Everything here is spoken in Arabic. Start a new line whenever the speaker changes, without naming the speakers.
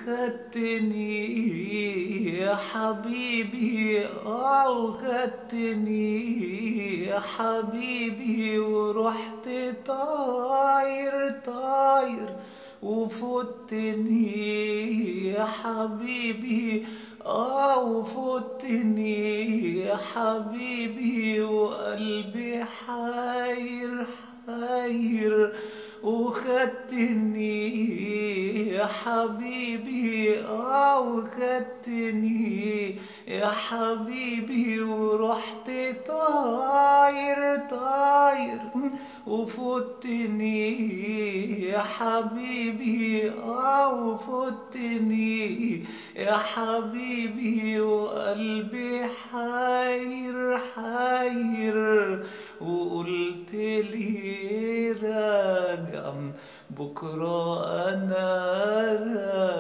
وخدتني يا حبيبي، وخدتني يا حبيبي، ورحت طاير طاير وفوتني يا حبيبي، وفوتني يا حبيبي، وقلبي حاير حاير وخدتني يا حبيبي، وخدتني يا حبيبي، ورحت طاير طاير وفوتني يا حبيبي، وفوتني يا حبيبي، وقلبي حاير حاير، وقلت لي راجع بكرة أنا راجع.